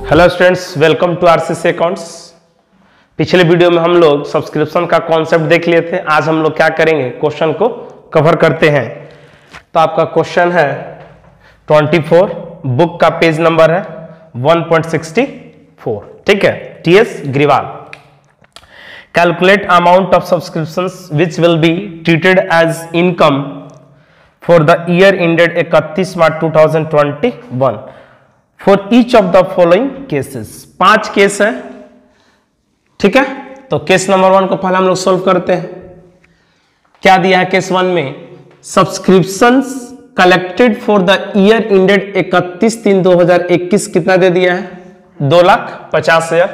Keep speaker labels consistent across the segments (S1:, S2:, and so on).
S1: Hello students, welcome to RCC accounts. पिछले video में हम लोग सब्सक्रिप्शन का कॉन्सेप्ट देख लिए थे। आज हम लोग क्या करेंगे, क्वेश्चन को कवर करते हैं। तो आपका क्वेश्चन है 24, बुक का पेज नंबर है 1.64। ठीक है, TS Grewal. Calculate amount of subscriptions which will be treated as income for the year ended 31 March 2021 for each of the following cases. 5 case है। ठीक है, तो केस नंबर 1 को पहले हम लोग सोल्व करते हैं। क्या दिया है केस 1 में? Subscriptions collected for the year ended 31/3/2021 कितना दे दिया है? 2,50,000।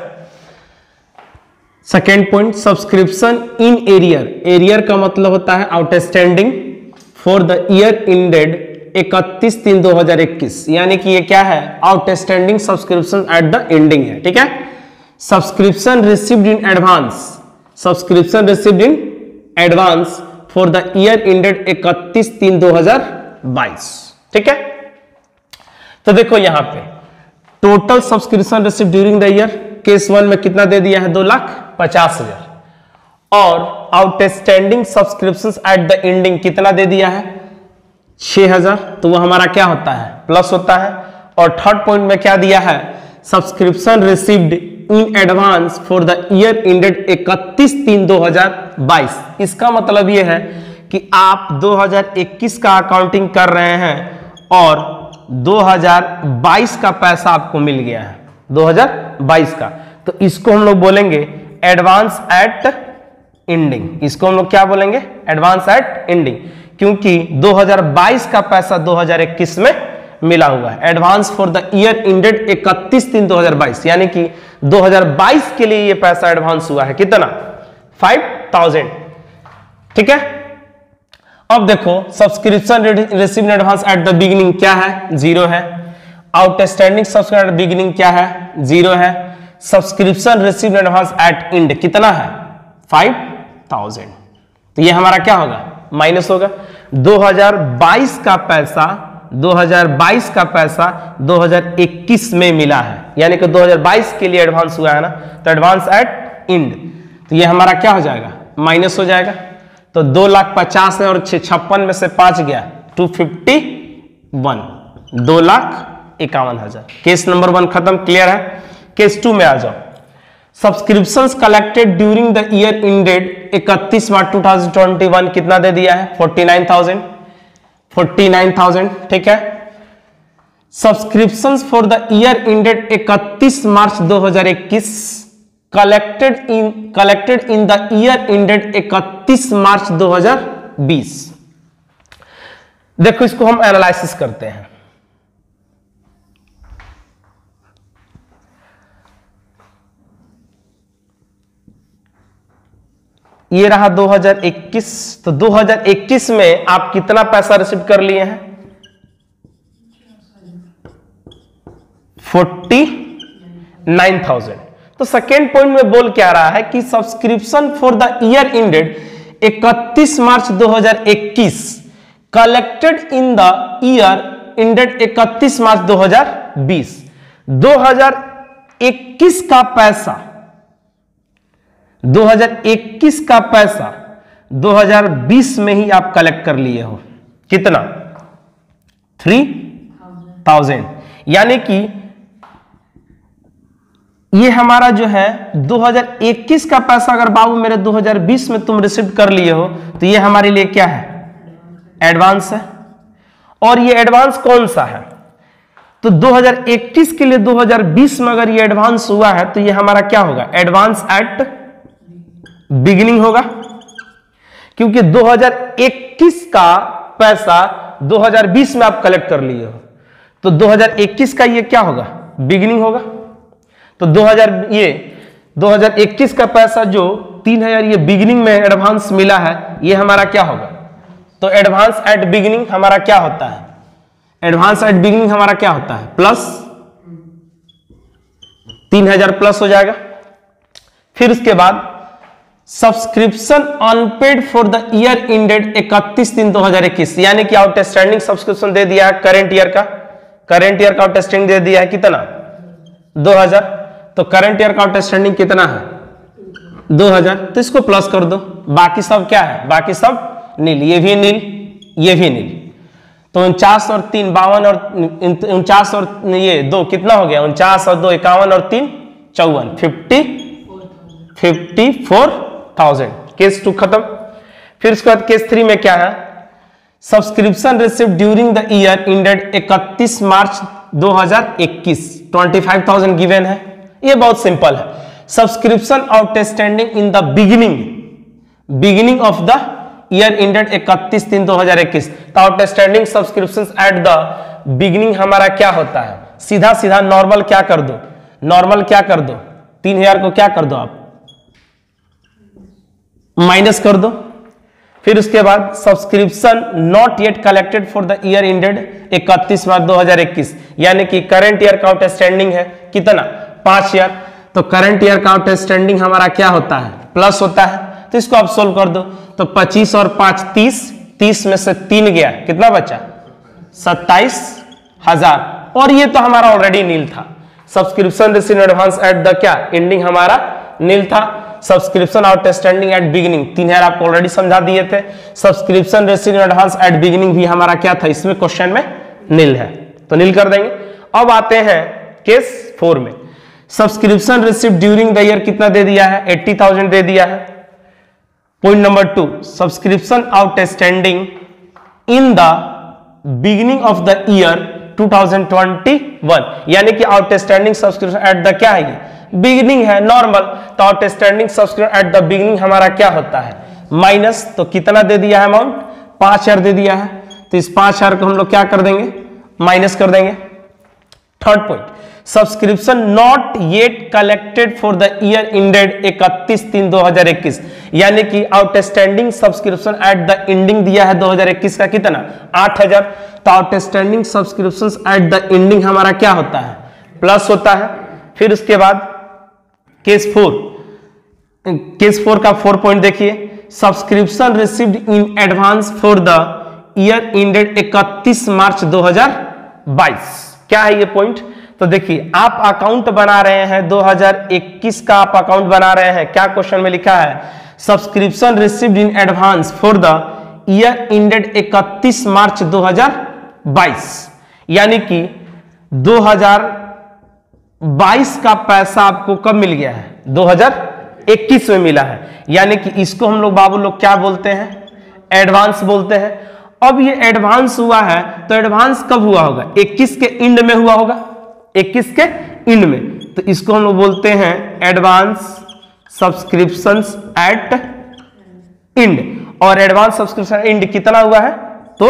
S1: Second point, subscription in arrear. Arrear का मतलब होता है outstanding for the year ended 31/3/2021, यानी कि ये क्या है? Outstanding subscription at the ending है। ठीक है, subscription received in advance. Subscription received in advance for the year ended 31/3/2022। ठीक है, तो देखो यहां पे total subscription received during the year case 1 में कितना दे दिया है? 2,50,000। और outstanding subscriptions at the ending कितना दे दिया है? 6,000। तो वो हमारा क्या होता है? प्लस होता है। और थर्ड पॉइंट में क्या दिया है? Subscription received in advance for the year ended 31/3/2022। इसका मतलब ये है कि आप 2021 का अकाउंटिंग कर रहे हैं और 2022 का पैसा आपको मिल गया है, 2022 का। तो इसको हम लोग बोलेंगे एडवांस एट एंडिंग। इसको हम लोग क्या बोलेंगे? एडवांस एट एंडिंग, क्योंकि 2022 का पैसा 2021 में मिला हुआ है। Advance for the year ended 31/3/2022, यानी कि 2022 के लिए ये पैसा एडवांस हुआ है। कितना? 5,000। ठीक है, अब देखो subscription received advance at the beginning क्या है? 0 है। आउटस्टैंडिंग सब्सक्रिप्शन एट बिगिनिंग क्या है? 0 है। Subscription received advance at end कितना है? 5,000। तो ये हमारा क्या होगा? माइनस होगा। 2022 का पैसा 2021 में मिला है, यानी कि 2022 के लिए एडवांस हुआ है ना, तो एडवांस एट एंड। तो ये हमारा क्या हो जाएगा? माइनस हो जाएगा। तो 2,50,000 है और 56 में से 5 गया 251, 2,51,000। केस नंबर 1 खत्म। क्लियर है? केस 2 में आ जाओ। Subscriptions collected during the year ended 31 March 2021 कितना दे दिया है? 49,000। ठीक है, subscriptions for the year ended 31 March 2021 collected in the year ended 31 March 2020। देखो इसको हम एनालिसिस करते हैं। ये रहा 2021। तो 2021 में आप कितना पैसा रिसीव कर लिए हैं? 49,000। तो सेकेंड पॉइंट में बोल क्या रहा है कि subscription for the year ended 31 March 2021 collected in the year ended 31 March 2020। 2021 का पैसा 2020 में ही आप कलेक्ट कर लिए हो। कितना? 3,000। यानी कि ये हमारा जो है 2021 का पैसा अगर बाबू मेरे 2020 में तुम रिसीव कर लिए हो, तो ये हमारे लिए क्या है? एडवांस है। और ये एडवांस कौन सा है? तो 2021 के लिए 2020 में अगर ये एडवांस हुआ है, तो ये हमारा क्या होगा? एडवांस एट बिगिनिंग होगा, क्योंकि 2021 का पैसा 2020 में आप कलेक्ट कर लिए हो, तो 2021 का ये क्या होगा? बिगिनिंग होगा। तो 2021 का पैसा जो 3,000 ये बिगिनिंग में एडवांस मिला है, ये हमारा क्या होगा? तो एडवांस एट बिगिनिंग हमारा क्या होता है? एडवांस एट बिगिनिंग हमारा क्या होता है? प्लस 3,000 प्लस हो जाएगा। फिर उसके बाद subscription unpaid for the year ended 31/3/2021, यानी कि आउटस्टैंडिंग सब्सक्रिप्शन दे दिया है करेंट ईयर का। आउटस्टैंडिंग दे दिया है कितना? 2000, तो करंट ईयर का आउटस्टैंडिंग कितना है 2000, तो इसको प्लस कर दो, बाकी सब क्या है, बाकी सब नील, ये भी नील, ये भी नील, तो 49 और 3 52 और 49 और ये 2 कितना हो गया, 49 और 2 51 और 3 54, 54,000। केस 2 खत्म। फिर उसके बाद केस 3 में क्या है, subscription received during the year ended 31 March 2021, 25,000 given है। ये बहुत सिंपल है, subscription outstanding in the beginning of the year ended 31/3/2021, तो outstanding subscriptions at the beginning हमारा क्या होता है, सीधा सीधा नॉर्मल क्या कर दो, नॉर्मल क्या कर दो, 3000 को क्या कर दो आप माइनस कर दो। फिर उसके बाद subscription not yet collected for the year ended 31 March 2021, यानी कि करंट ईयर का आउटस्टैंडिंग है कितना 5000, तो करंट ईयर का आउटस्टैंडिंग हमारा क्या होता है प्लस होता है, तो इसको आप सोल्व कर दो, तो 25 और 5 30, 30 में से 3 गया, कितना बचा 27,000, और ये तो हमारा ऑलरेडी नील था। Subscription received advance at the क्या एंडिंग हमारा नील था, सब्सक्रिप्शन आउटस्टैंडिंग एट बिगिनिंग 3000 आपको ऑलरेडी समझा दिए थे, subscription received advance at beginning भी हमारा क्या था, इसमें क्वेश्चन में नील है, तो नील कर देंगे। अब आते हैं केस 4 में, subscription received during the year कितना दे दिया है 80,000 दे दिया है। Point number 2, subscription outstanding in the beginning of the year 2021, यानी कि आउटस्टैंडिंग सब्सक्रिप्शन एट द क्या है, बिगिनिंग है नॉर्मल, तो outstanding subscription at the beginning हमारा क्या होता है माइनस, तो कितना दे दिया है अमाउंट 5000 दे दिया है, तो इस 5000 को हम लोग क्या कर देंगे माइनस कर देंगे। Third point, subscription not yet collected for the year ended 31/3/2021, यानी कि outstanding subscription at the ending दिया है 2021 का कितना 8000, तो outstanding subscriptions at the ending हमारा क्या होता है प्लस होता है। फिर उसके बाद केस 4 का 4 पॉइंट देखिए, subscription received in advance for the year ended 31 March 2022, क्या है ये पॉइंट, तो देखिए आप अकाउंट बना रहे हैं 2021 का, आप अकाउंट बना रहे हैं, क्या क्वेश्चन में लिखा है subscription received in advance for the year ended 31 March 2022, यानी कि 2022 का पैसा आपको कब मिल गया है 2021 में मिला है, यानी कि इसको हम लोग बाबू लोग क्या बोलते हैं एडवांस बोलते हैं। अब ये एडवांस हुआ है, तो एडवांस कब हुआ होगा 21 के एंड में हुआ होगा, 21 के एंड में, तो इसको हम लोग बोलते हैं एडवांस सब्सक्रिप्शंस एट एंड, और एडवांस सब्सक्रिप्शन एंड कितना हुआ है तो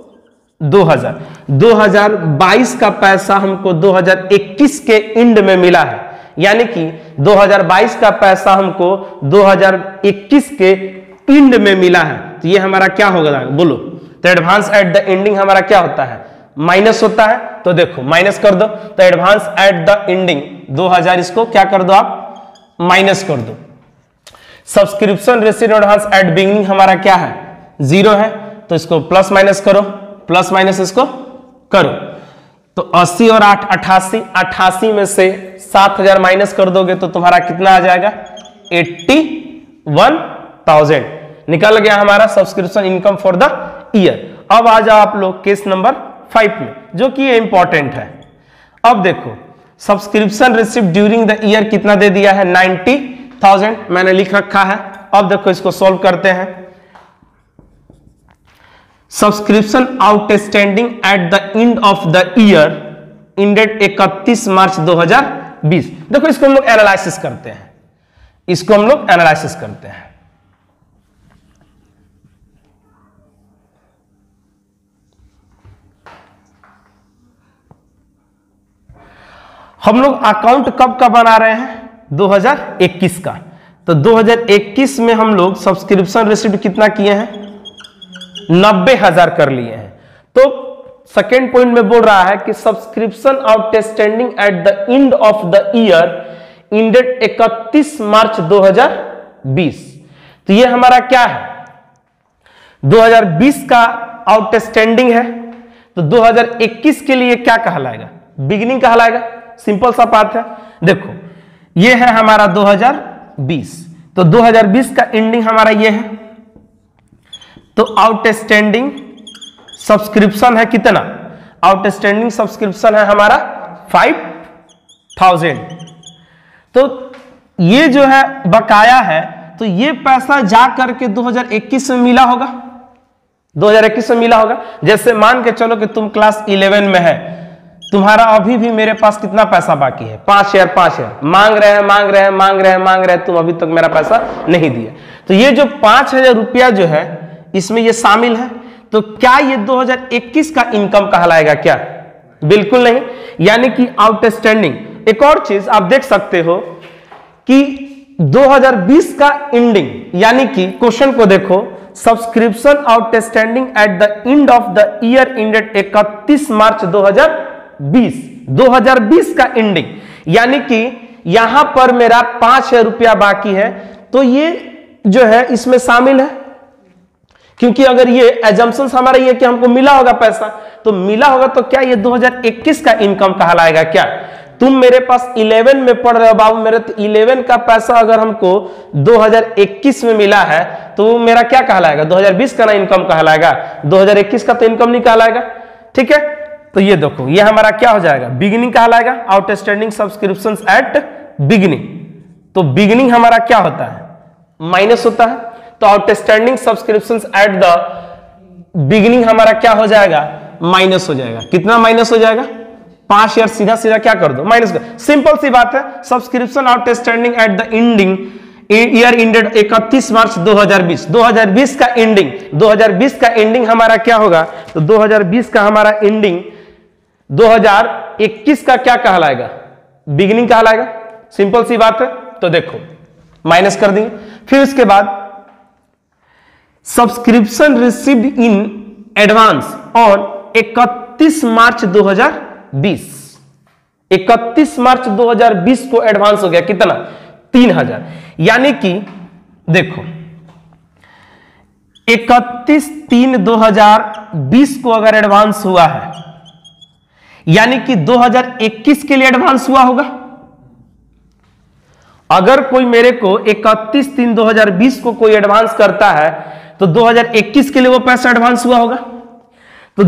S1: 2022 का पैसा हमको 2021 के एंड में मिला है, यानी कि 2022 का पैसा हमको 2021 के एंड में मिला है, तो ये हमारा क्या होगा बोलो, तो एडवांस एट द एंडिंग हमारा क्या होता है माइनस होता है, तो देखो माइनस कर दो, तो एडवांस एट द एंडिंग 2000, इसको क्या कर दो आप माइनस कर दो। Subscription received advance at beginning हमारा क्या है 0 है, तो इसको प्लस माइनस करो, प्लस माइनस इसको करो, तो 80 और 8 88, 88 में से 7000 माइनस कर दोगे तो तुम्हारा कितना आ जाएगा 81,000, निकल गया हमारा subscription income for the year. अब आ जाओ आप लोग केस नंबर 5 में, जो कि ये इंपॉर्टेंट है। अब देखो subscription received during the year कितना दे दिया है 90,000, मैंने लिख रखा है। अब देखो इसको सॉल्व करते हैं, subscription outstanding at the end of the year ended 31 March 2020। देखो इसको हम लोग एनालिसिस करते हैं, इसको हम लोग एनालिसिस करते हैं। हम लोग अकाउंट कब का बना रहे हैं 2021 का, तो 2021 में हम लोग सब्सक्रिप्शन रिसीव्ड कितना किए हैं 90,000 कर लिए हैं। तो सेकेंड पॉइंट में बोल रहा है कि subscription outstanding at the end of the year ended 31 March 2020, तो ये हमारा क्या है 2020 का आउटस्टैंडिंग है, तो 2021 के लिए क्या कहलाएगा बिगिनिंग कहलाएगा, सिंपल सा बात है। देखो ये है हमारा 2020, तो 2020 का एंडिंग हमारा ये है, तो आउटस्टैंडिंग सब्सक्रिप्शन है कितना, आउटस्टैंडिंग सब्सक्रिप्शन है हमारा 5000। तो ये जो है बकाया है, तो ये पैसा जा करके 2021 में मिला होगा, 2021 में मिला होगा। जैसे मान के चलो कि तुम क्लास 11 में है, तुम्हारा अभी भी मेरे पास कितना पैसा बाकी है, 5000 मांग रहे हैं, तुम अभी तक मेरा पैसा नहीं दिए। तो ये जो 5000 रुपया जो है इसमें ये शामिल है। तो क्या ये 2021 का इनकम कहलाएगा क्या? बिल्कुल नहीं, यानी कि आउटस्टैंडिंग। एक और चीज आप देख सकते हो कि 2020 का एंडिंग, यानी कि क्वेश्चन को देखो, subscription outstanding at the end of the year ended 31 March 2020 का एंडिंग, यानी कि यहां पर मेरा 5000 रुपया बाकी है, तो ये जो है इसमें शामिल है। क्योंकि अगर ये एजम्पशंस हमारा ये कि हमको मिला होगा पैसा, तो मिला होगा, तो क्या ये 2021 का इनकम कहलाएगा क्या? तुम मेरे पास 11 में पढ़ रहे हो बाबू, मेरे तो 11 का पैसा अगर हमको 2021 में मिला है, तो मेरा क्या कहलाएगा? 2020 का ना इनकम कहलाएगा, 2021 का तो इनकम नहीं कहलाएगा। ठीक है, तो ये देखो, ये हमारा क्या हो जाएगा? बिगिनिंग कहलाएगा, आउटस्टैंडिंग सब्सक्रिप्शंस एट बिगिनिंग। तो बिगिनिंग हमारा क्या होता है? माइनस होता है। तो outstanding subscriptions at the beginning हमारा क्या हो जाएगा? माइनस हो जाएगा। कितना माइनस हो जाएगा? 5000। सीधा सीधा क्या कर दो? माइनस कर। सिंपल सी बात है। Subscription outstanding at the ending year ended 31 March 2020। 2020 का एंडिंग, 2020 का एंडिंग हमारा क्या होगा? तो 2020 का हमारा एंडिंग 2021 का क्या कहलाएगा? बिगिनिंग कहलाएगा। सिंपल सी बात है। तो देखो माइनस कर देंगे। फिर उसके बाद subscription received in advance on 31 March 2020। 31 March 2020 को एडवांस हो गया कितना? 3000। यानी कि देखो 31/3/2020 को अगर एडवांस हुआ है, यानी कि 2021 के लिए एडवांस हुआ होगा। अगर कोई मेरे को 31/3/2020 को कोई एडवांस करता है, तो 2021 के लिए वो पैसा एडवांस हुआ होगा। तो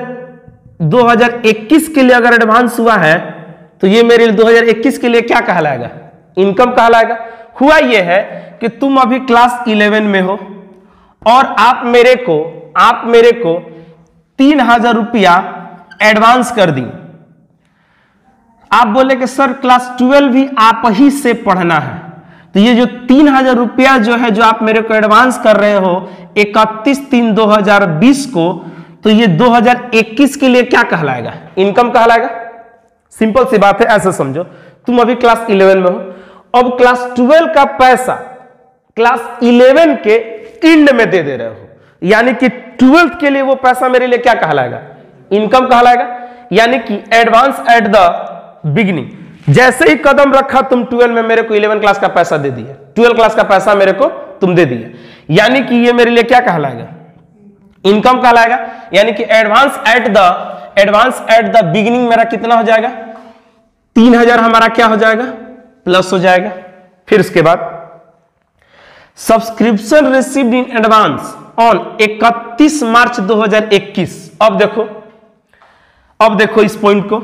S1: 2021 के लिए अगर एडवांस हुआ है, तो ये मेरे 2021 के लिए क्या कहलाएगा? इनकम कहलाएगा। हुआ ये है कि तुम अभी क्लास 11 में हो और आप मेरे को 3000 रुपया एडवांस कर दी। आप बोले कि सर क्लास 12 भी आप ही से पढ़ना है, तो ये जो 3000 रुपया जो है, जो आप मेरे को एडवांस कर रहे हो 31/3/2020 को, तो ये 2021 के लिए क्या कहलाएगा? इनकम कहलाएगा। सिंपल सी बात है, ऐसे समझो। तुम अभी क्लास 11 में हो, अब क्लास 12 का पैसा क्लास 11 के एंड में दे रहे हो, यानी कि 12th के लिए वो पैसा मेरे लिए क्या कहलाएगा? इनकम कहलाएगा। यानी कि एडवांस एट द बिगिनिंग। जैसे ही कदम रखा तुम 12 में, मेरे को 11 क्लास का पैसा दे दिया, 12 क्लास का पैसा मेरे को तुम दे दिया, यानी कि ये मेरे लिए क्या कहलाएगा? इनकम कहलाएगा। यानी कि एडवांस एट द बिगिनिंग मेरा कितना हो जाएगा? 3000 हमारा क्या हो जाएगा? प्लस हो जाएगा। फिर उसके बाद subscription received in advance on 31 March 2021। अब देखो इस पॉइंट को,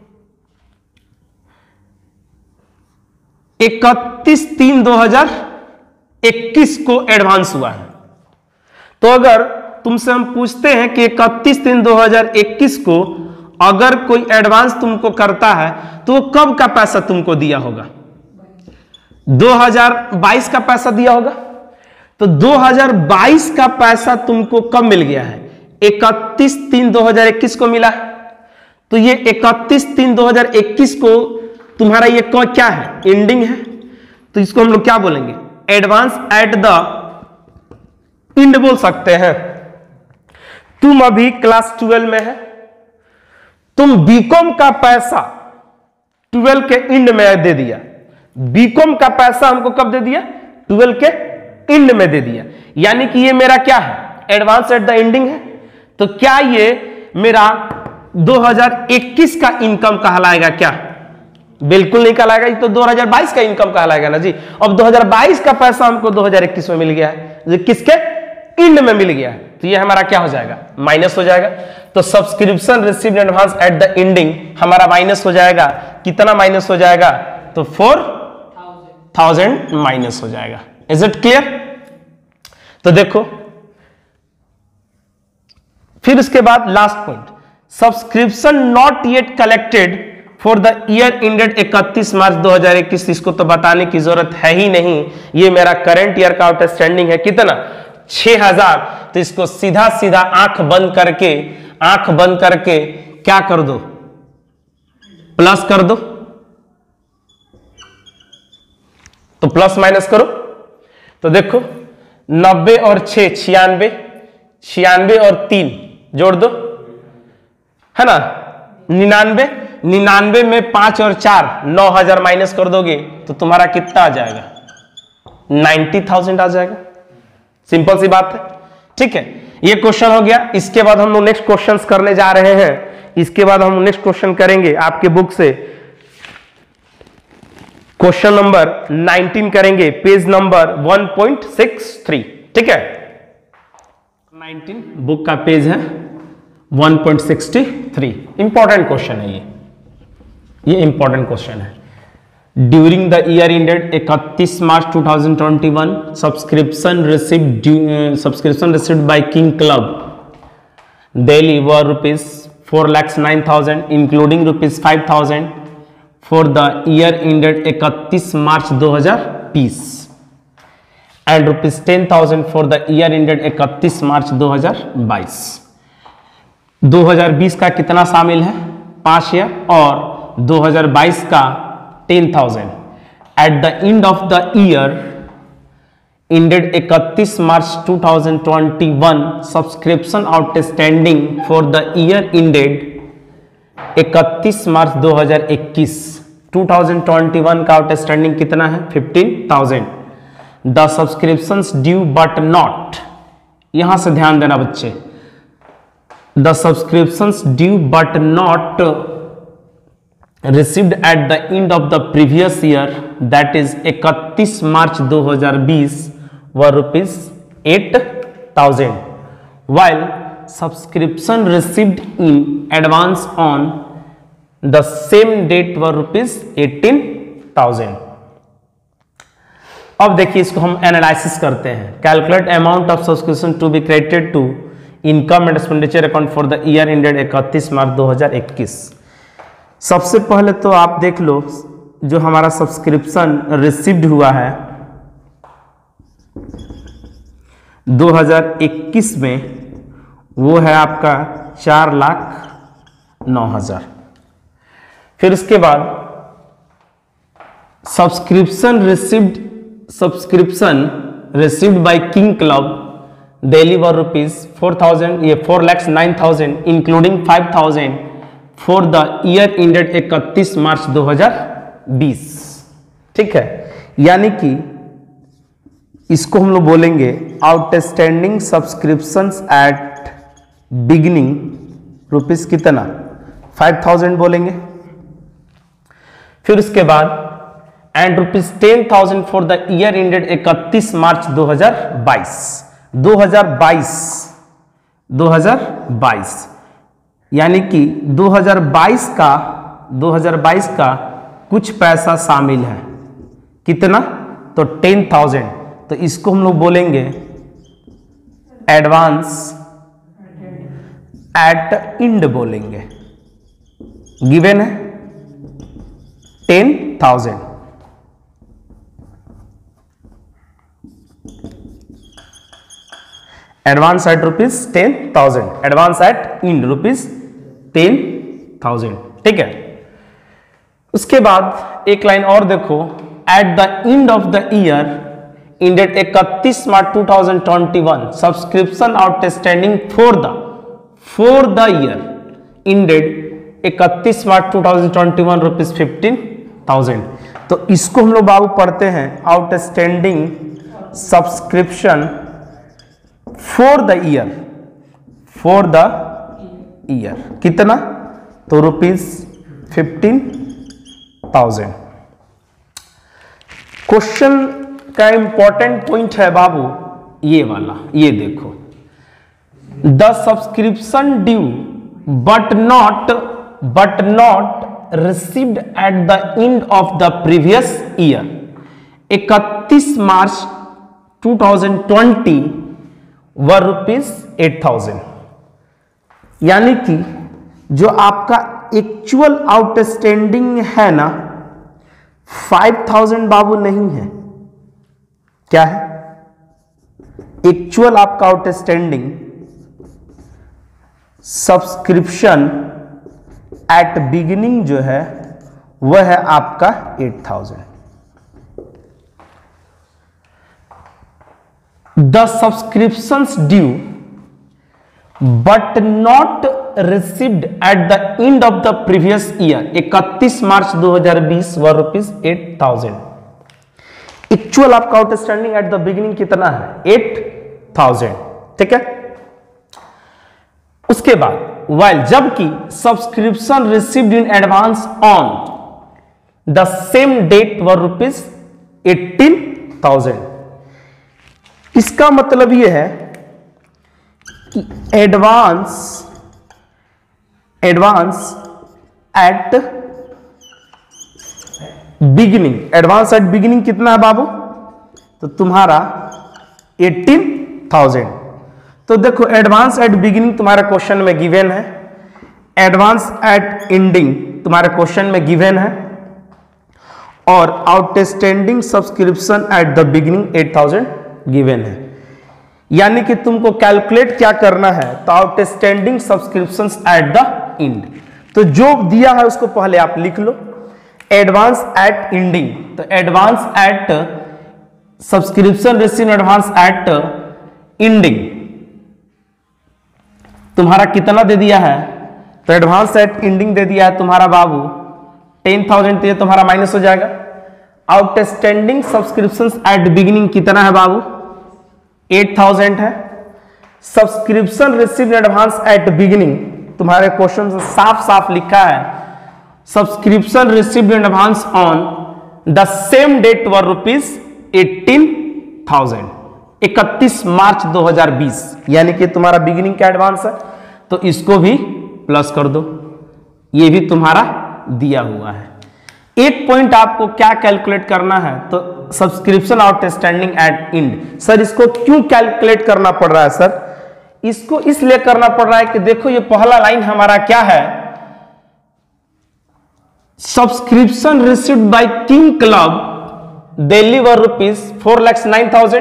S1: 31/3/2021 को एडवांस हुआ है। तो अगर तुमसे हम पूछते हैं कि 31/3/2021 को अगर कोई एडवांस तुमको करता है, तो वो कब का पैसा तुमको दिया होगा? 2022 का पैसा दिया होगा। तो 2022 का पैसा तुमको कब मिल गया है? 31/3/2021 को मिला है। तो ये 31/3/2021 को तुम्हारा ये क्या है? एंडिंग है। तो इसको हम लोग क्या बोलेंगे? एडवांस एट द एंड बोल सकते हैं। तुम अभी क्लास 12 में है, तुम बीकॉम का पैसा 12 के एंड में दे दिया। बीकॉम का पैसा हमको कब दे दिया? 12 के एंड में दे दिया। यानी कि ये मेरा क्या है? एडवांस एट द एंडिंग है। तो क्या ये मेरा 2021 का इनकम कहलाएगा क्या? बिल्कुल नहीं कहलाएगा, ये तो 2022 का इनकम कहलाएगा ना जी। अब 2022 का पैसा हमको 2021 में मिल गया है, जो किसके एंड में मिल गया है, तो ये हमारा क्या हो जाएगा, माइनस हो जाएगा। तो subscription received advance at the ending हमारा माइनस हो जाएगा, कितना माइनस हो जाएगा, तो 4000 माइनस हो जाएगा। Is it clear? तो देखो फिर उसके बाद last point, subscription not yet collected for the year ended 31 March 2021। इसको तो बताने की जरूरत है ही नहीं, ये मेरा करंट ईयर का आउटस्टैंडिंग है कितना, 6000। तो इसको सीधा सीधा आंख बंद करके क्या कर दो, प्लस कर दो। तो प्लस माइनस करो, तो देखो 90 और 6 96, 96 और 3 जोड़ दो, है ना, 99 में 5 और 4 9000 माइनस कर दोगे तो तुम्हारा कितना आ जाएगा, 90,000 आ जाएगा। सिंपल सी बात है, ठीक है। ये क्वेश्चन हो गया। इसके बाद हम लोग नेक्स्ट क्वेश्चंस करने जा रहे हैं। इसके बाद हम नेक्स्ट क्वेश्चन करेंगे आपके बुक से, क्वेश्चन नंबर 19 करेंगे, पेज नंबर 1.63, ठीक है। 19 बुक का पेज है 1.63। इंपॉर्टेंट क्वेश्चन है ये इंपॉर्टेंट क्वेश्चन है। During the year ended 31 March 2021 subscription received by King Club Delhi were ₹4,09,000 including ₹5,000 for the year ended 31 March 2020 and ₹10,000 for the year ended 31 March 2022। 2020 का कितना शामिल है, 5 ईयर, और 2022 का 10,000। At the end of the year ended 31 March 2021 subscription outstanding for the year ended 31 March 2021। 2021 का outstanding कितना है, 15,000। The subscriptions due but not, यहां से ध्यान देना बच्चे, the subscriptions due but not received at the end of the previous year, that is 31 March 2020 were ₹8,000, while subscription received in advance on the same date were ₹18,000। अब देखिए इसको हम analysis करते हैं। Calculate amount of subscription to be credited to income and expenditure account for the year ended 31 March 2021। सबसे पहले तो आप देख लो जो हमारा सब्सक्रिप्शन रिसीव्ड हुआ है 2021 में, वो है आपका 4,09,000। फिर उसके बाद subscription received by King Club Delhi were ₹4,000, ये 4,09,000 including 5,000 for the year ended 31 March 2020, ठीक है। यानी कि इसको हम लोग बोलेंगे outstanding subscriptions at beginning rupees कितना, 5,000 बोलेंगे। फिर उसके बाद and ₹10,000 for the year ended 31 March 2022। यानी कि 2022 का कुछ पैसा शामिल है, कितना, तो 10,000। तो इसको हम लोग बोलेंगे एडवांस एट एंड बोलेंगे, गिवन है 10,000। Advance at ₹10,000, advance at in ₹10,000, ठीक है। उसके बाद एक लाइन और देखो, at the end of the year ended 31 March 2021 subscription outstanding for the year ended 31 March 2021 ₹15,000। तो इसको हम लोग बाबू पढ़ते हैं outstanding subscription for the year कितना, तो ₹15,000 8,000। क्वेश्चन का इंपॉर्टेंट पॉइंट है बाबू ये वाला, ये देखो, the subscription due but not received at the end of the previous year 31 March 2020 were ₹8,000। यानी कि जो आपका एक्चुअल आउटस्टैंडिंग है ना 5,000 बाबू नहीं है, क्या है? एक्चुअल आपका आउटस्टैंडिंग सब्सक्रिप्शन एट बिगिनिंग जो है वह है आपका 8,000। The subscriptions due but not received at the end of the previous year 31 March 2020 were ₹8,000। Actual आपका आउटस्टैंडिंग एट द बिगिनिंग कितना है? 8,000। ठीक है। उसके बाद वाइल जबकि subscription received in advance on the same date were ₹18,000। इसका मतलब यह है कि एडवांस एट बिगिनिंग कितना है बाबू? तो तुम्हारा 18,000। तो देखो एडवांस एट बिगिनिंग तुम्हारे क्वेश्चन में गिवन है, एडवांस एट एंडिंग तुम्हारे क्वेश्चन में गिवन है, और outstanding subscription at the beginning 8,000 given है। यानी कि तुमको कैलकुलेट क्या करना है? तो outstanding subscriptions at the end. तो जो दिया है उसको पहले आप लिख लो, एडवांस एट एंडिंग। तो advance at subscription receive advance at ending तुम्हारा कितना दे दिया है? तो एडवांस एट एंडिंग दे दिया है तुम्हारा बाबू 10,000। तो ये तुम्हारा माइनस हो जाएगा। आउटस्टैंडिंग सब्सक्रिप्शंस एट बिगिनिंग कितना है बाबू? 8,000 है। Subscription receive advance at beginning तुम्हारे क्वेश्चन से साफ साफ लिखा है, subscription received in advance on the same date were ₹18,000 31 March 2020। यानी कि तुम्हारा बिगिनिंग का एडवांस है, तो इसको भी प्लस कर दो, ये भी तुम्हारा दिया हुआ है। एक पॉइंट आपको क्या कैलकुलेट करना है? तो subscription outstanding at end. Sir इसको क्यों कैलकुलेट करना पड़ रहा है? सर इसको इसलिए करना पड़ रहा है कि देखो ये पहला लाइन हमारा क्या है, subscription received by King Club Delhi were ₹4,09,000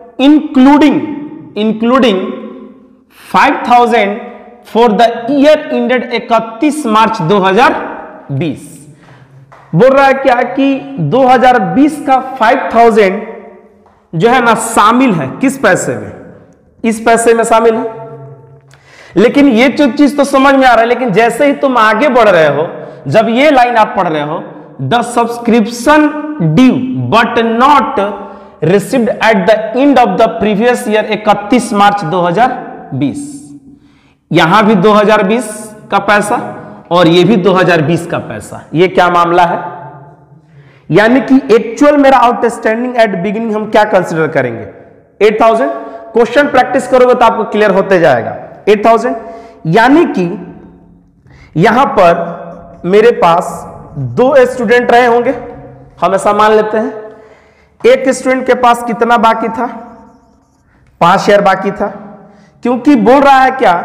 S1: including 5,000 for the year ended 31 March 2020। बोल रहा है क्या कि 2020 का 5,000 जो है ना शामिल है किस पैसे में? इस पैसे में शामिल है। लेकिन ये जो चीज तो समझ में आ रहा है, लेकिन जैसे ही तुम आगे बढ़ रहे हो, जब ये लाइन आप पढ़ रहे हो, the subscription due but not received at the end of the previous year 31 March 2020, यहां भी 2020 का पैसा और ये भी 2020 का पैसा। ये क्या मामला है? यानी कि एक्चुअल मेरा आउटस्टैंडिंग एट बिगिनिंग हम क्या कंसीडर करेंगे? 8,000। क्वेश्चन प्रैक्टिस करोगे तो आपको क्लियर होते जाएगा। 8,000 यानी कि यहां पर मेरे पास 2 स्टूडेंट रहे होंगे, हम ऐसा मान लेते हैं। एक स्टूडेंट के पास कितना बाकी था? 5 शेयर बाकी था, क्योंकि बोल रहा है क्या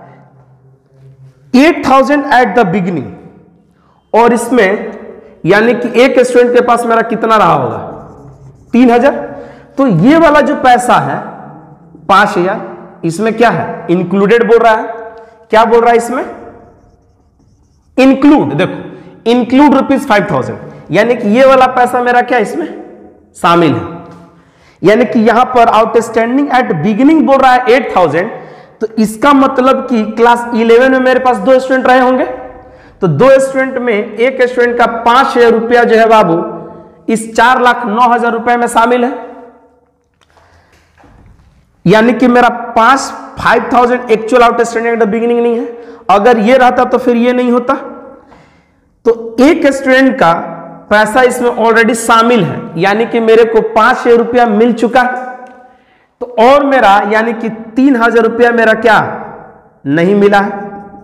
S1: 8,000 एट द बिगिनिंग, और इसमें यानी कि एक स्टूडेंट के पास मेरा कितना रहा होगा? 3,000। तो ये वाला जो पैसा है 5,000, इसमें क्या है? इंक्लूडेड बोल रहा है। क्या बोल रहा है इसमें? इंक्लूड। देखो इंक्लूड ₹5,000, यानी कि ये वाला पैसा मेरा क्या इसमें शामिल है। यानी कि यहां पर आउटस्टैंडिंग एट बिगिनिंग बोल रहा है 8,000, तो इसका मतलब कि क्लास 11 में मेरे पास 2 स्टूडेंट रहे होंगे, तो 2 स्टूडेंट में एक स्टूडेंट का 5,000 रुपया जो है बाबू इस 4,09,000 रुपए में शामिल है। यानी कि मेरा 5,000 actual outstanding at the beginning नहीं है। अगर ये रहता तो फिर ये नहीं होता। तो एक स्टूडेंट का पैसा इसमें ऑलरेडी शामिल है, यानी कि मेरे को 5,000 रुपया मिल चुका है। तो और मेरा यानी कि 3,000 रुपया मेरा क्या नहीं मिला है।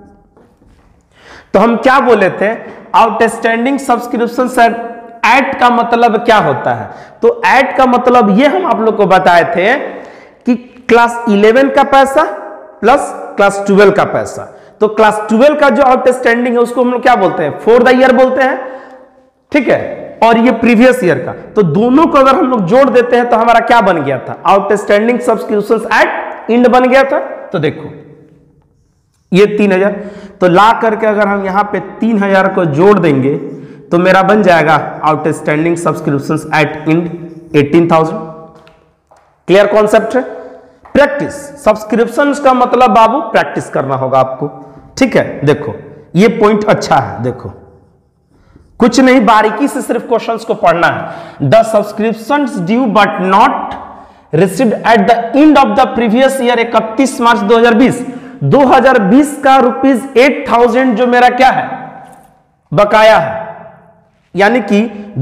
S1: तो हम क्या बोले थे, आउटस्टैंडिंग सब्सक्रिप्शन एट का मतलब क्या होता है। तो एट का मतलब ये हम आप लोग को बताए थे कि क्लास 11 का पैसा प्लस क्लास 12 का पैसा। तो क्लास 12 का जो आउटस्टैंडिंग है उसको हम लोग क्या बोलते हैं, फॉर द ईयर बोलते हैं, ठीक है। और ये प्रीवियस ईयर का, तो दोनों को अगर हम लोग जोड़ देते हैं तो हमारा क्या बन गया था, आउटस्टैंडिंग सब्सक्रिप्शंस एट इंड बन गया था। तो देखो ये 3,000, तो ला करके अगर हम यहां पे 3,000 को जोड़ देंगे तो मेरा बन जाएगा outstanding subscriptions at end 18,000। Clear concept है। प्रैक्टिस, सब्सक्रिप्शंस का मतलब बाबू प्रैक्टिस करना होगा आपको, ठीक है। देखो ये पॉइंट अच्छा है, देखो कुछ नहीं, बारीकी से सिर्फ क्वेश्चंस को पढ़ना है। The subscriptions due but not received at the end of the previous year 31 March 2020 का ₹8,000 जो मेरा क्या है, बकाया है। यानी कि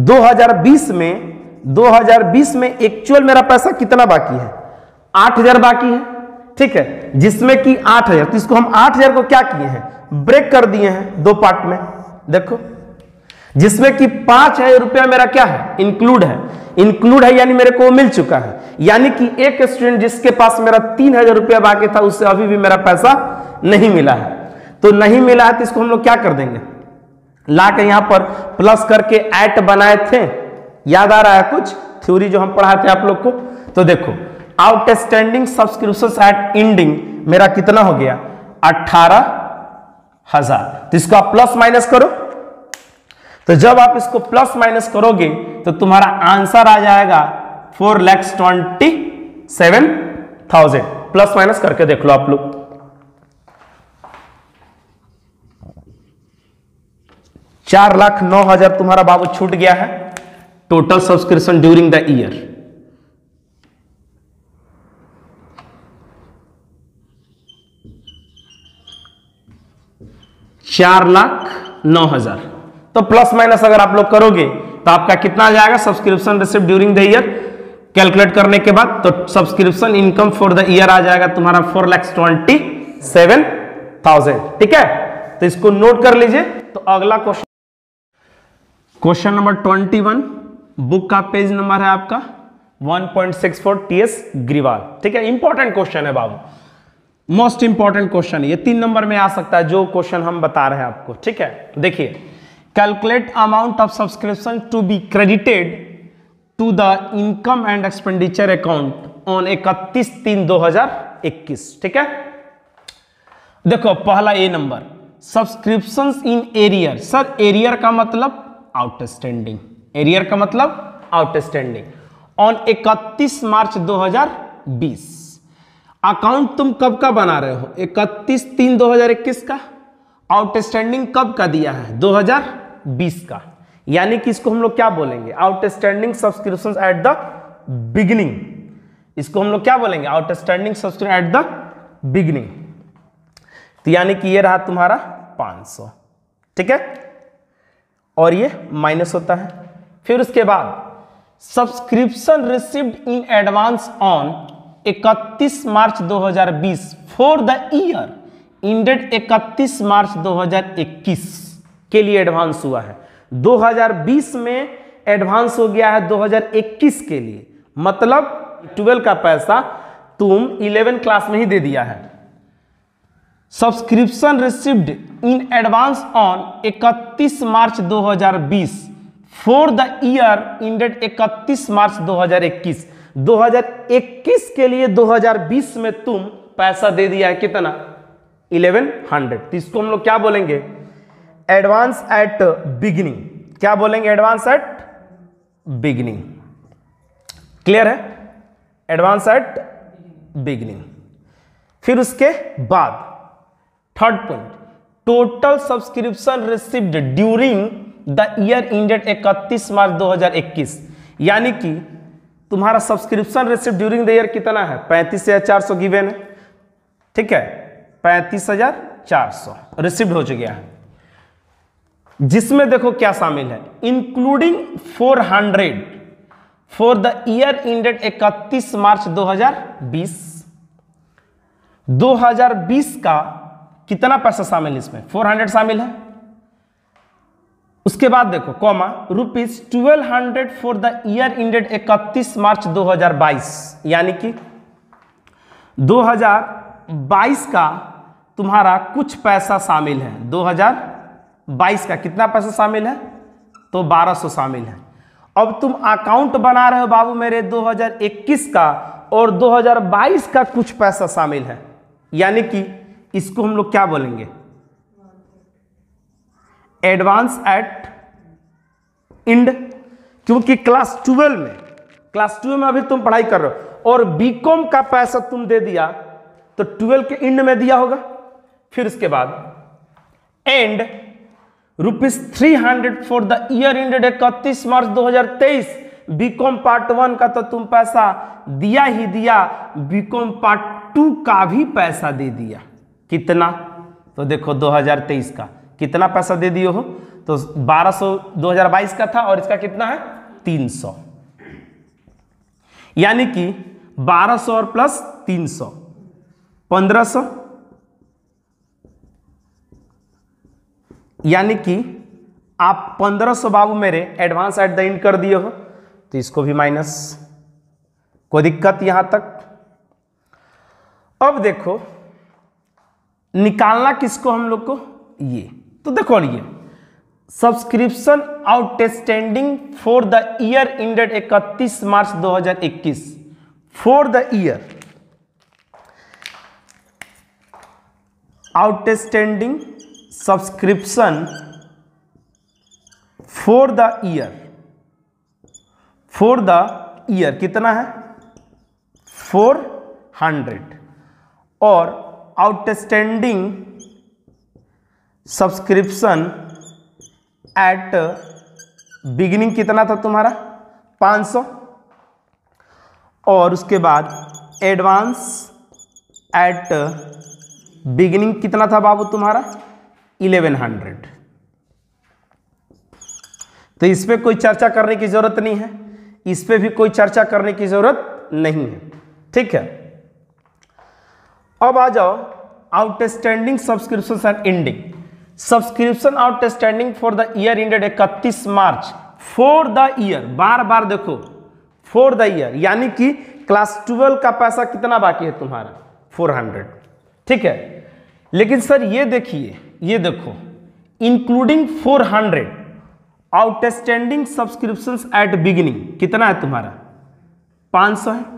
S1: 2020 में एक्चुअल मेरा पैसा कितना बाकी है, 8,000 बाकी है, ठीक है। जिसमें कि 8,000, तो इसको हम 8,000 को क्या किए हैं, ब्रेक कर दिए हैं दो पार्ट में। देखो जिसमें कि 5,000 रुपया मेरा क्या है, इंक्लूड है यानी मेरे को मिल चुका है। यानी कि एक स्टूडेंट जिसके पास मेरा 3,000 रुपया बाकी था उससे अभी भी मेरा पैसा नहीं मिला है। तो नहीं मिला है तो इसको हम लोग क्या कर देंगे, ला के यहां पर प्लस करके एट बनाए थे, याद आ रहा है कुछ थ्योरी जो हम पढ़ाते हैं आप लोग को। तो देखो आउटस्टैंडिंग सब्सक्रिप्शंस एट एंडिंग मेरा कितना हो गया, 18,000। तो इसको आप प्लस माइनस करो, तो जब आप इसको प्लस माइनस करोगे तो तुम्हारा आंसर आ जाएगा 4,27,000। प्लस माइनस करके देख लो आप लोग। 4,09,000 तुम्हारा बाबू छूट गया है total subscription during the year. ₹4,09,000। तो प्लस माइनस अगर आप लोग करोगे तो आपका कितना आ जाएगा, subscription received during the year calculate करने के बाद, तो subscription income for the year आ जाएगा तुम्हारा 4,27,000, ठीक है। तो इसको नोट कर लीजिए। तो अगला क्वेश्चन नंबर 21, बुक का पेज नंबर है आपका 1.64 TS ग्रीवाल, ठीक है। इंपॉर्टेंट क्वेश्चन है बाबू, मोस्ट इंपॉर्टेंट क्वेश्चन है ये, 3 नंबर में आ सकता है जो क्वेश्चन हम बता रहे हैं आपको, ठीक है। देखिए, calculate amount of subscription to be credited to the income and expenditure account on 31/3/2021, ठीक है। देखो पहला A number, subscriptions in arrear. Sir arrear का मतलब आउटस्टैंडिंग, एरियर का मतलब आउटस्टैंडिंग ऑन 31 मार्च 2020। अकाउंट तुम कब का बना रहे हो, 31/3/2021 का। आउटस्टैंडिंग कब का दिया है, 2020 का। यानी कि इसको हम लोग क्या बोलेंगे, outstanding subscriptions at the beginning. इसको हम लोग क्या बोलेंगे, outstanding subscription at the beginning. तो यानी कि ये रहा तुम्हारा 500, ठीक है। और ये माइनस होता है। फिर उसके बाद subscription received in advance on 31 March 2020 for the year ended 31 March 2021 के लिए एडवांस हुआ है। 2020 में एडवांस हो गया है 2021 के लिए, मतलब 12 का पैसा तुम 11 क्लास में ही दे दिया है। Subscription received in advance on 31 March 2020 for the year ended 31 March 2021। 2021 के लिए 2020 में तुम पैसा दे दिया है कितना, 1100। तो इसको हम लोग क्या बोलेंगे, एडवांस एट बिगिनिंग। क्या बोलेंगे, एडवांस एट बिगिनिंग। क्लियर है, एडवांस एट बिगिनिंग। फिर उसके बाद third point, total subscription received during the year ended 31 March 2021। यानी कि तुम्हारा subscription received during the year कितना है, 35,400 गिवन है, ठीक है। 35,400 रिसीव्ड हो चुका है। जिसमें देखो क्या शामिल है, including 400 for the year ended 31 March 2020। 2020 का कितना पैसा शामिल है इसमें, 400 शामिल है। उसके बाद देखो comma ₹1200 for the year ended 31 March 2022, यानी कि 2022 का तुम्हारा कुछ पैसा शामिल है। 2022 का कितना पैसा शामिल है, तो 1200 शामिल है। अब तुम अकाउंट बना रहे हो बाबू मेरे 2021 का, और 2022 का कुछ पैसा शामिल है, यानी कि इसको हम लोग क्या बोलेंगे, एडवांस एट इंड। क्योंकि क्लास 12 में अभी तुम पढ़ाई कर रहे हो और बीकॉम का पैसा तुम दे दिया तो 12 के इंड में दिया होगा। फिर उसके बाद and ₹300 for the year ended 31 March 2023। BCom part 1 का तो तुम पैसा दिया ही दिया, बीकॉम पार्ट 2 का भी पैसा दे दिया। कितना, तो देखो 2023 का कितना पैसा दे दिए हो, तो 1200 2022 का था और इसका कितना है 300, यानी कि 1200 और प्लस 300 1500, यानी कि आप 1500 बाबू मेरे एडवांस एट द एंड कर दिए हो, तो इसको भी माइनस। कोई दिक्कत यहां तक। अब देखो निकालना किसको हम लोग को, ये तो देखो ये subscription outstanding for the year ended 31 March 2021 for the year, outstanding subscription for the year कितना है 400, और आउटस्टैंडिंग सब्सक्रिप्शन एट बिगिनिंग कितना था तुम्हारा 500, और उसके बाद एडवांस एट बिगिनिंग कितना था बाबू तुम्हारा 1100। तो इस पे कोई चर्चा करने की जरूरत नहीं है, इस पे भी कोई चर्चा करने की जरूरत नहीं है, ठीक है। अब आ जाओ outstanding subscription and ending. Subscription outstanding for the year ended 31 March for the year, बार बार देखो फॉर द ईयर, यानी कि क्लास 12 का पैसा कितना बाकी है तुम्हारा 400, ठीक है। लेकिन सर ये देखिए, ये देखो including 400 outstanding subscriptions at beginning कितना है तुम्हारा 500 है,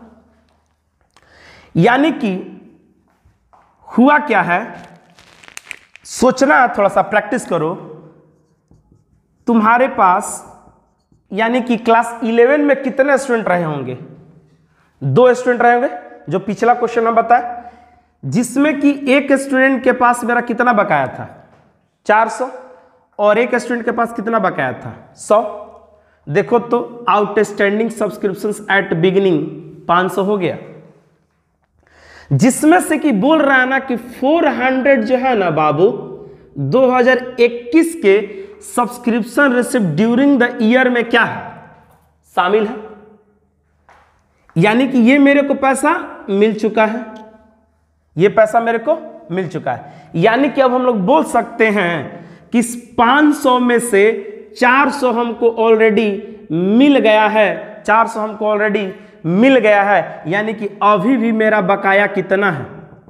S1: यानी कि हुआ क्या है, सोचना थोड़ा सा प्रैक्टिस करो। तुम्हारे पास यानी कि क्लास 11 में कितने स्टूडेंट रहे होंगे, 2 स्टूडेंट रहे होंगे, जो पिछला क्वेश्चन में बताया, जिसमें कि एक स्टूडेंट के पास मेरा कितना बकाया था 400, और एक स्टूडेंट के पास कितना बकाया था 100। देखो तो आउटस्टैंडिंग सब्सक्रिप्शंस एट बिगिनिंग 500 हो गया, जिसमें से कि बोल रहा है ना कि 400 जो है ना बाबू 2021 के subscription receipt during the year में क्या है शामिल है, यानी कि ये मेरे को पैसा मिल चुका है, ये पैसा मेरे को मिल चुका है। यानी कि अब हम लोग बोल सकते हैं कि इस 500 में से 400 हमको ऑलरेडी मिल गया है, 400 हमको ऑलरेडी मिल गया है, यानी कि अभी भी मेरा बकाया कितना है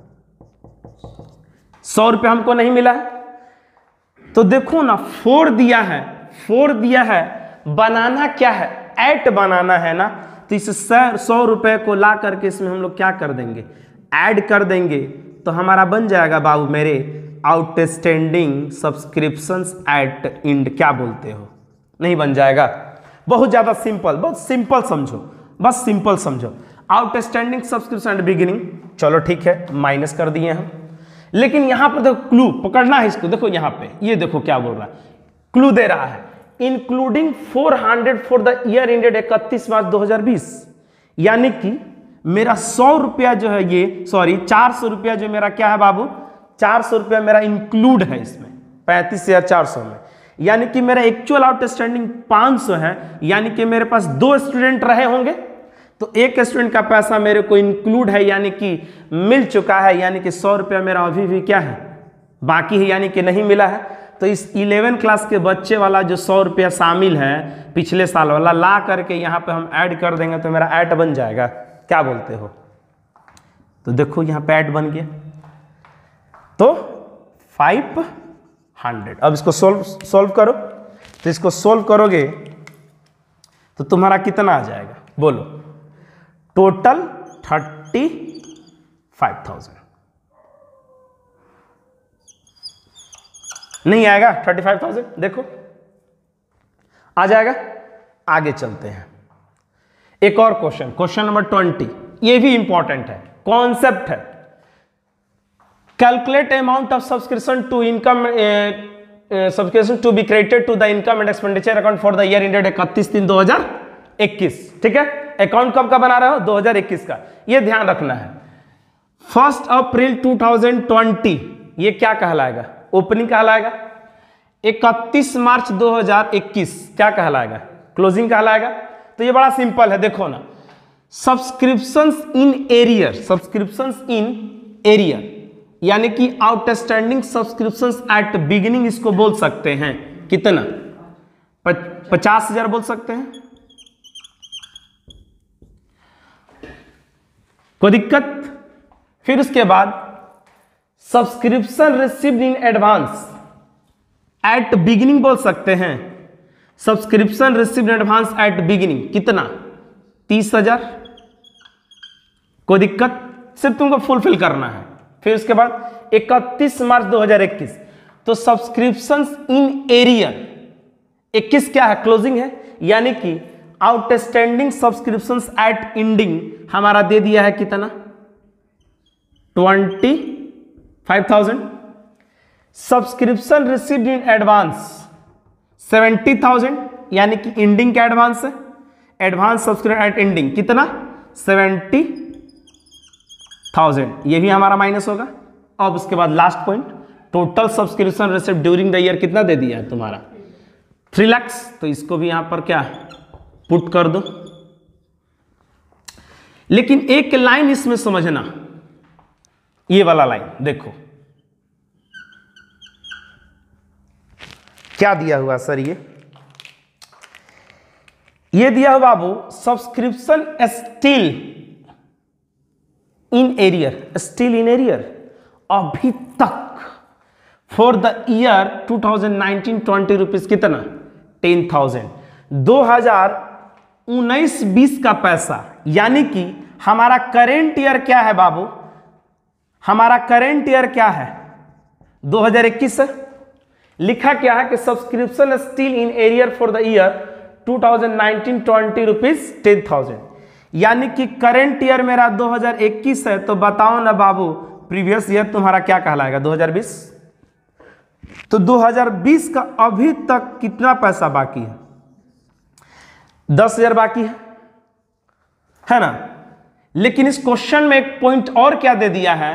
S1: 100 रुपये हमको नहीं मिला है। तो देखो ना 4 दिया है, 4 दिया है, बनाना क्या है ऐट बनाना है ना, तो इस 100 रुपये को ला करके इसमें हम लोग क्या कर देंगे ऐड कर देंगे, तो हमारा बन जाएगा बाबू मेरे आउटस्टैंडिंग सब्सक्रिप्शंस एट इंड, क्या बोलते हो, नहीं बन जाएगा। बहुत ज्यादा सिंपल, बहुत सिंपल समझो, बस सिंपल समझो। आउटस्टैंडिंग सब्सक्रिप्शन एट बिगिनिंग, चलो ठीक है माइनस कर दिए हम, लेकिन यहां पर देखो क्लू पकड़ना है इसको, देखो यहां पे ये देखो क्या बोल रहा है, क्लू दे रहा है including 400 for the year ended 31 March 2020, यानी कि मेरा 100 रुपया जो है ये, सॉरी 400 रुपया जो मेरा क्या है बाबू, 400 रुपया मेरा इंक्लूड है इसमें 35,400 में, यानी कि मेरा एक्चुअल आउटस्टैंडिंग 500 है, यानी कि मेरे पास 2 स्टूडेंट रहे होंगे, तो एक स्टूडेंट का पैसा मेरे को इंक्लूड है, यानी कि मिल चुका है, यानी कि 100 रुपया मेरा अभी भी क्या है, बाकी है, यानी कि नहीं मिला है। तो इस 11 क्लास के बच्चे वाला जो 100 रुपया शामिल है पिछले साल वाला, ला करके यहाँ पे हम ऐड कर देंगे तो मेरा ऐड बन जाएगा। क्या बोलते हो? तो देखो यहाँ पे ऐड बन गया, तो 500। अब इसको सोल्व करो, तो इसको सोल्व करोगे तो तुम्हारा कितना आ जाएगा बोलो? टोटल 35,000 नहीं आएगा? 35,000 देखो आ जाएगा। आगे चलते हैं, एक और क्वेश्चन, क्वेश्चन नंबर 20। ये भी इंपॉर्टेंट है, कॉन्सेप्ट है। Calculate amount of subscription to income subscription to be credited to the income and expenditure account for the year ended 31/3/2021। ठीक है, अकाउंट कब का बना रहे हो? 2021 का। ये ध्यान रखना है। 1 अप्रैल 2020 ये क्या कहलाएगा? ओपनिंग कहलाएगा। 31 मार्च 2021 क्या कहलाएगा? क्लोजिंग कहलाएगा। तो ये बड़ा सिंपल है, देखो ना, subscriptions in arrear, subscriptions in arrear यानी कि आउटस्टैंडिंग सब्सक्रिप्शंस एट बिगिनिंग, इसको बोल सकते हैं कितना? 50,000 बोल सकते हैं। कोई दिक्कत? फिर उसके बाद subscription received in advance at beginning बोल सकते हैं। Subscription received in advance at beginning कितना? 30,000। कोई दिक्कत? सिर्फ तुमको फुलफिल करना है। फिर उसके बाद 31 मार्च 2021, तो सब्सक्रिप्शंस इन एरियर 21 क्या है? क्लोजिंग है, यानी कि आउटस्टैंडिंग सब्सक्रिप्शंस एट एंडिंग हमारा दे दिया है कितना? 25,000। सब्सक्रिप्शन रिसीव्ड इन एडवांस 70,000, यानी कि एंडिंग का एडवांस है। एडवांस सब्सक्रिप्शन एट एंडिंग कितना? 70,000। ये भी हमारा माइनस होगा। अब उसके बाद last point, total subscription received during the year कितना दे दिया है तुम्हारा? 3 लाख। तो इसको भी यहां पर क्या पुट कर दो। लेकिन एक लाइन इसमें समझना, ये वाला लाइन देखो क्या दिया हुआ सर? ये दिया हुआ बाबू, subscription still in arrear, still in arrear अभी तक फॉर द ईयर 2019-20 रुपीज कितना? 10,000। 2019-20 का पैसा, यानी कि हमारा करेंट ईयर क्या है बाबू? हमारा करेंट ईयर क्या है? 2021 है। लिखा क्या है कि subscription still in arrear for the year 2019-20 rupees 10,000, यानी कि करंट ईयर मेरा 2021 है। तो बताओ ना बाबू, प्रीवियस ईयर तुम्हारा क्या कहलाएगा? 2020। तो 2020 का अभी तक कितना पैसा बाकी है? 10,000 बाकी है ना? लेकिन इस क्वेश्चन में एक पॉइंट और क्या दे दिया है?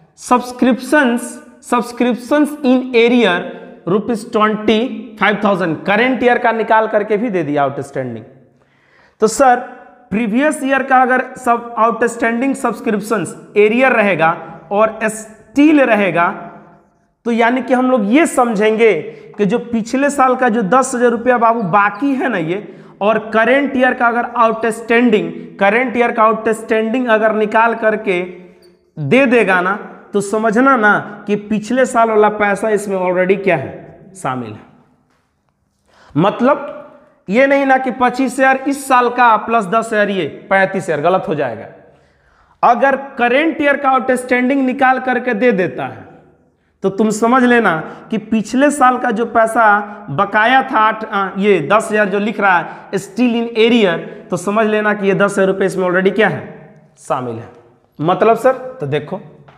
S1: Subscriptions in arrear ₹25,000 current year का निकाल करके भी दे दिया आउटस्टैंडिंग। तो सर प्रीवियस ईयर का अगर सब आउटस्टैंडिंग सब्सक्रिप्शंस एरियर रहेगा और स्टील रहेगा, तो यानी कि हम लोग ये समझेंगे कि जो पिछले साल का जो 10,000 रुपया बाबू बाकी है ना ये, और करेंट ईयर का अगर आउटस्टैंडिंग अगर निकाल करके दे देगा ना, तो समझना ना कि पिछले साल वाला पैसा इसमें ऑलरेडी क्या है? शामिल है। मतलब ये नहीं ना कि 25,000 इस साल का प्लस 10,000 ये 35,000, गलत हो जाएगा। अगर करेंट ईयर का आउटस्टैंडिंग निकाल करके दे देता है तो तुम समझ लेना कि पिछले साल का जो पैसा बकाया था, ये 10,000 जो लिख रहा है स्टिल इन एरियर, तो समझ लेना कि ये 10,000 रुपये इसमें ऑलरेडी क्या है? शामिल है। मतलब सर, तो देखो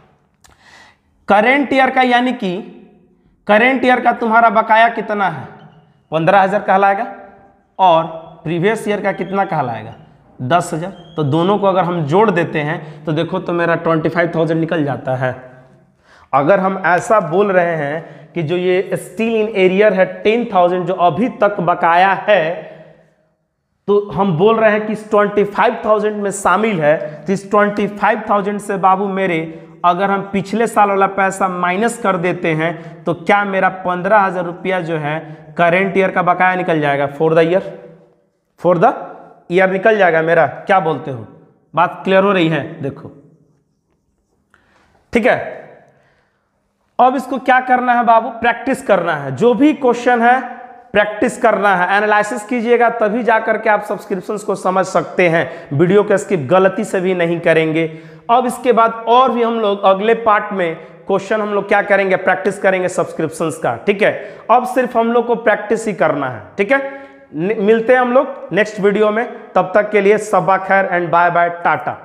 S1: करेंट ईयर का, यानी कि करेंट ईयर का तुम्हारा बकाया कितना है? 15,000 कहलाएगा, और प्रीवियस ईयर का कितना कहलाएगा? 10,000। तो दोनों को अगर हम जोड़ देते हैं तो देखो तो मेरा 25,000 निकल जाता है। अगर हम ऐसा बोल रहे हैं कि जो ये स्टील इन एरियर है 10,000 जो अभी तक बकाया है, तो हम बोल रहे हैं कि इस 25,000 में शामिल है। तो इस 25,000 से बाबू मेरे अगर हम पिछले साल वाला पैसा माइनस कर देते हैं तो क्या मेरा 15,000 रुपया जो है करेंट ईयर का बकाया निकल जाएगा फॉर द ईयर निकल जाएगा मेरा। क्या बोलते हो, बात क्लियर हो रही है? देखो ठीक है, अब इसको क्या करना है बाबू, प्रैक्टिस करना है। जो भी क्वेश्चन है प्रैक्टिस करना है, एनालिसिस कीजिएगा, तभी जाकर के आप सब्सक्रिप्शंस को समझ सकते हैं। वीडियो को स्किप गलती से भी नहीं करेंगे। अब इसके बाद और भी हम लोग अगले पार्ट में क्वेश्चन हम लोग क्या करेंगे, प्रैक्टिस करेंगे सब्सक्रिप्शंस का। ठीक है, अब सिर्फ हम लोग को प्रैक्टिस ही करना है। ठीक है, मिलते हैं हम लोग नेक्स्ट वीडियो में। तब तक के लिए सबा खैर एंड बाय बाय, टाटा।